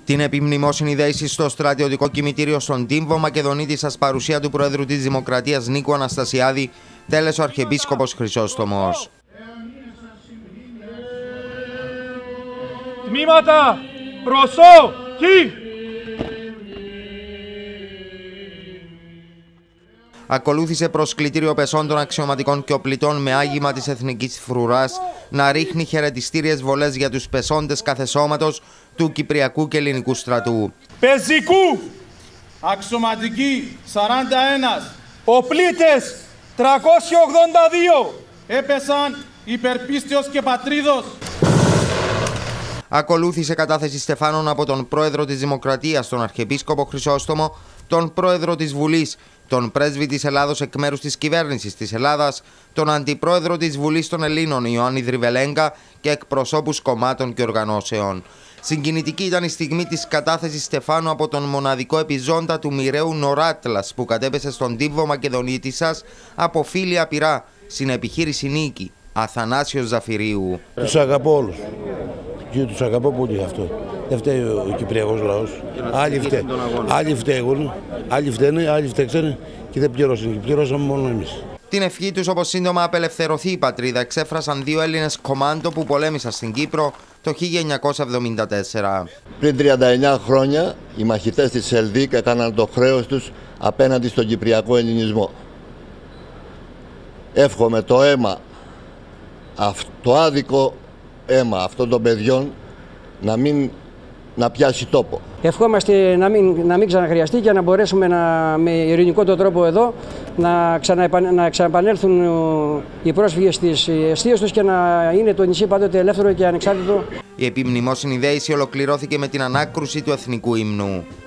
Την επιμνημόσυνη δέηση στο στρατιωτικό κημητήριο στον Τύμβο Μακεδονίτη σας παρουσία του Προέδρου της Δημοκρατίας Νίκου Αναστασιάδη τέλεσε ο Αρχιεπίσκοπος Χρυσόστομος. Τμήματα, προσοχή! Ακολούθησε προσκλητήριο πεσών των αξιωματικών και οπλιτών με άγημα της εθνικής φρουράς να ρίχνει χαιρετιστήριες βολές για τους πεσόντες κάθε σώματος του Κυπριακού και Ελληνικού στρατού. Πεζικού, αξιωματικοί 41, οπλίτες 382, έπεσαν υπερπίστιος και πατρίδος. Ακολούθησε κατάθεση στεφάνων από τον Πρόεδρο της Δημοκρατίας, τον Αρχιεπίσκοπο Χρυσόστομο, τον Πρόεδρο της Βουλής, τον Πρέσβη της Ελλάδος εκ μέρους της Κυβέρνησης της Ελλάδας, τον Αντιπρόεδρο της Βουλής των Ελλήνων Ιωάννη Δριβελέγκα και εκπροσώπους κομμάτων και οργανώσεων. Συγκινητική ήταν η στιγμή της κατάθεσης στεφάνου από τον μοναδικό επιζώντα του μοιραίου Νοράτλας που κατέπεσε στον Τύμβο Μακεδονίτη σας από φίλη απειρά στην επιχείρηση Νίκη, Αθανάσιος Ζαφυρίου. Τους αγαπώ όλους. Και τους αγαπώ πολύ αυτό. Δεν φταίει ο Κυπριακός λαός. Άλλοι φταίγουν, άλλοι φταίνε, άλλοι φταίξανε και δεν πληρώσαν. Και πληρώσαμε μόνο εμείς. Την ευχή τους όπως σύντομα απελευθερωθεί η πατρίδα εξέφρασαν δύο Έλληνες κομμάντο που πολέμησαν στην Κύπρο το 1974. Πριν 39 χρόνια οι μαχητές της ΕΛΔΙΚ έκαναν το χρέος τους απέναντι στον Κυπριακό ελληνισμό. Εύχομαι το αίμα, το άδικο αίμα αυτών των παιδιών να πιάσει τόπο. Ευχόμαστε να μην ξαναχρειαστεί και να μπορέσουμε με ειρηνικό τον τρόπο εδώ να ξαναεπανέλθουν οι πρόσφυγες στις αιστείες τους και να είναι το νησί πάντοτε ελεύθερο και ανεξάρτητο. Η επιμνημόσυνη δέηση ολοκληρώθηκε με την ανάκρουση του εθνικού ύμνου.